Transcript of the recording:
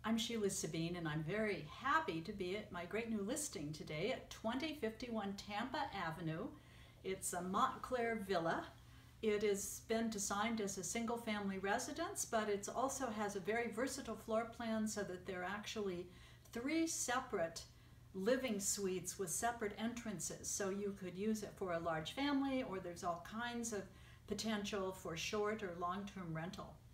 I'm Sheila Sabine, and I'm very happy to be at my great new listing today at 2051 Tampa Avenue. It's a Montclair villa. It has been designed as a single-family residence, but it also has a very versatile floor plan so that there are actually 3 separate living suites with separate entrances. So you could use it for a large family, or there's all kinds of potential for short or long-term rental.